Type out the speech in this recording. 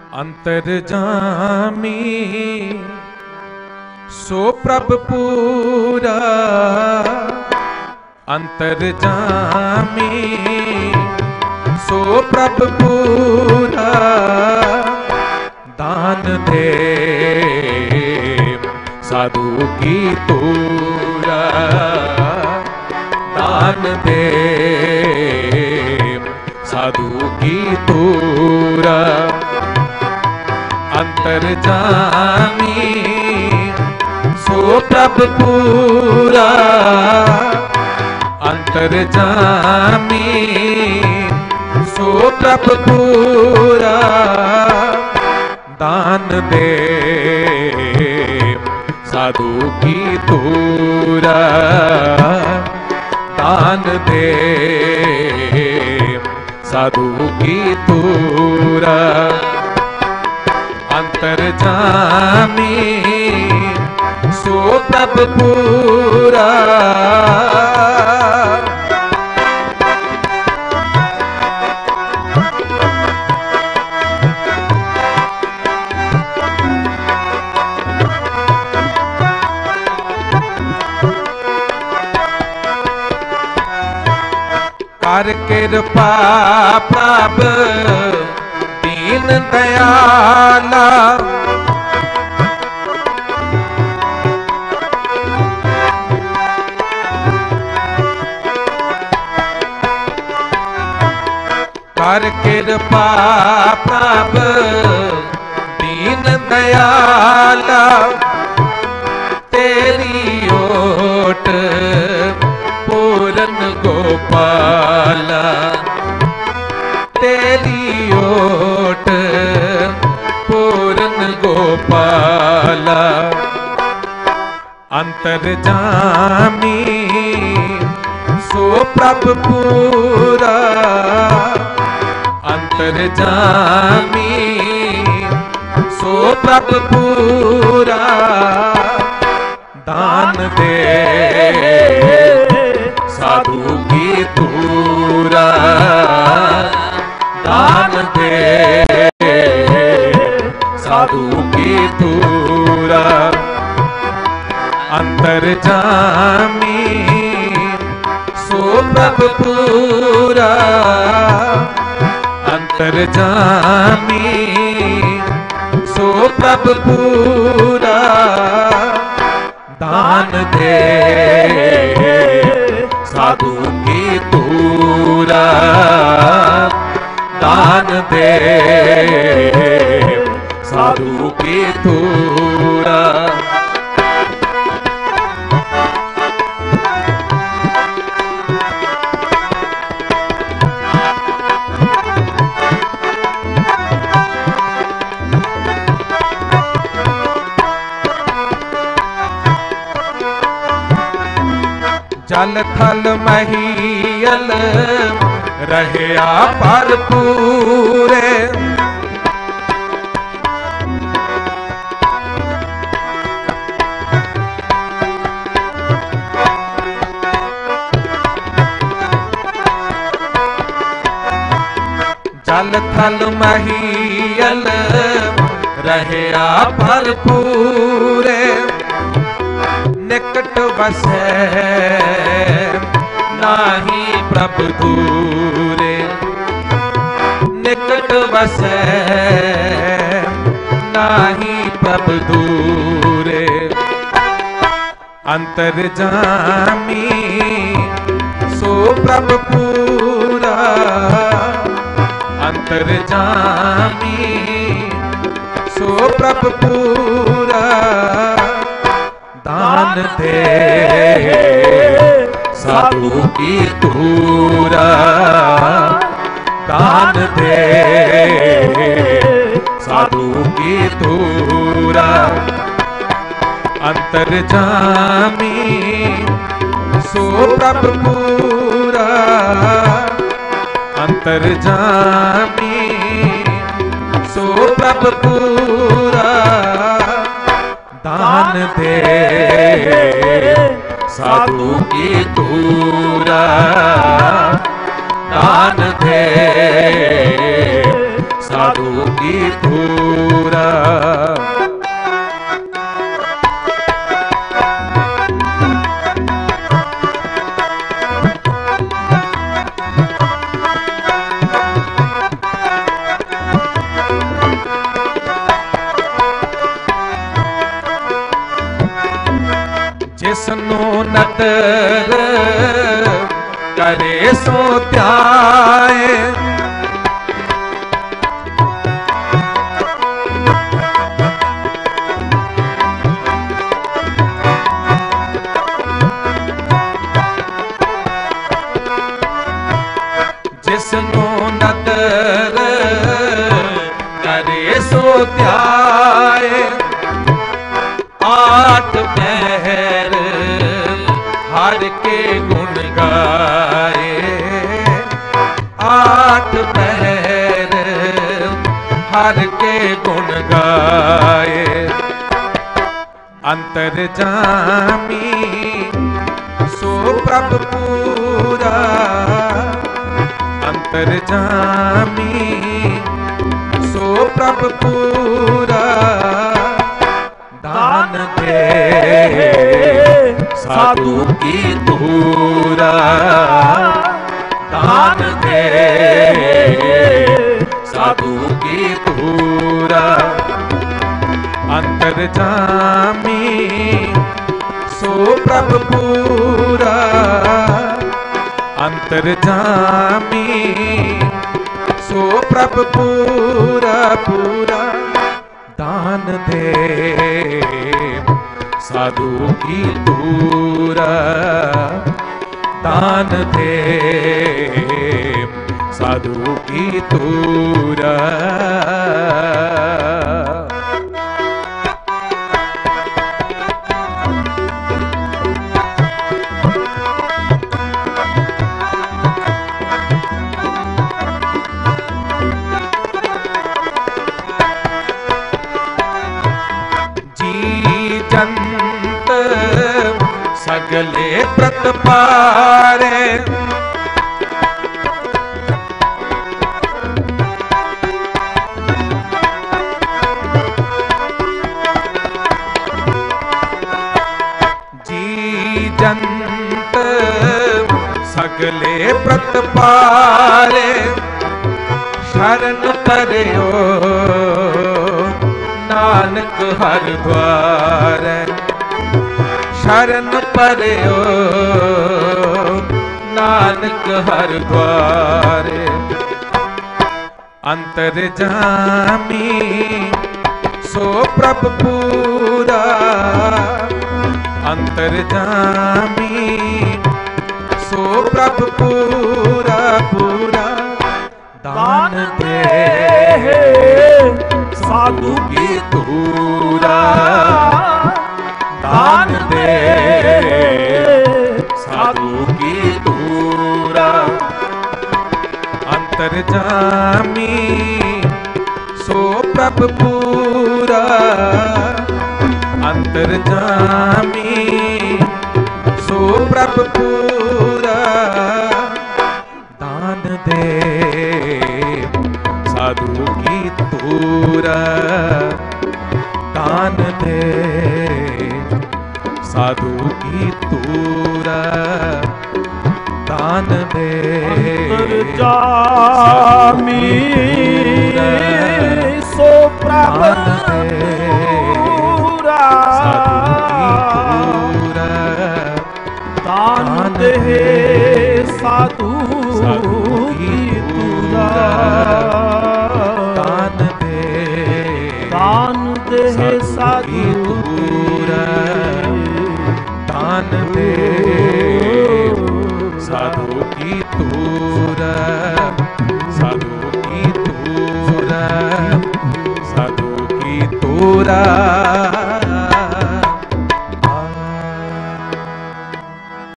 अंतर्जामी सो प्रभ पूरा, अंतर्जामी सो प्रभ पूरा, दान दे साधु की तूरा, दान दे साधु की तूरा। अंतर्जामी सो प्रभ पूरा, अंतर्जामी सो प्रभ पूरा, दान दे साधु की तूरा, दान दे साधु की तूरा। अंतर्जामी सो प्रभ पूरा, कर कृपा प्रभ दीन दयाला, कर कृपा प्रभ दीन दयाला, तेरी ओट पूरन गोपाला, तेरी ओट पूरन गोपाला। अंतर्जामी सो प्रभ पूरा, अंतर्जामी सो प्रभ पूरा, दान दे साधु की तूरा, दान दे साधु की तूरा। अंतर्जामी सो प्रभ पूरा, अंतर्जामी सो प्रभ पूरा, दान दे साधु की तूरा, दान दे साधु की तूरा। जल थल महियल रहया भरपूरे, जल थल महियल रहया भरपूरे, निकट बसे नाही प्रभ दूरे, निकट बसे नाही प्रभ दूरे। अंतर्जामी सो प्रभ पूरा, अंतर्जामी सो प्रभ पूरा, दान दे साधु की तूरा, दान दे साधु की तूरा। अंतर्जामी सो प्रभ पूरा, अंतर्जामी सो प्रभ पूरा, दान दे साधु की तूरा, दान दे साधु की तूरा। जिसनों नतर करे सो त्याए, जिसनों नतर करे सो त्याए, आठ पहर हर के गुण गाए, आठ पहर हर के गुण गाए। अंतर्जामी सो प्रभ पूरा, अंतर्जामी सो प्रभ पूरा। दान दे साधु की तूरा, दान दे साधु की तूरा। अंतर्जामी सो प्रभ पूरा, अंतर्जामी सो प्रभ पूरा पूरा। दान दे साधु की तूरा, दान दे साधु की तूरा। सगले प्रत पारे, जी जंत सगले प्रत पारे। शरण परयो नानक हर द्वार, शरण परयो नानक हर द्वारे। अंतर्जामी सो प्रभ पूरा, अंतर्जामी सो प्रभ पूरा पूरा। दान दे साधु की तूरा, दान दे साधु की तूरा। अंतर्जामी सो प्रभ पूरा, अंतर्जामी सो प्रभ पूरा। दान दे साधु की तूरा, दान दे साधु की तूरा। दान दे अंतर्जामी सो प्रभ पूरा, दान दे साधु की तूरा। दान दे साधु दान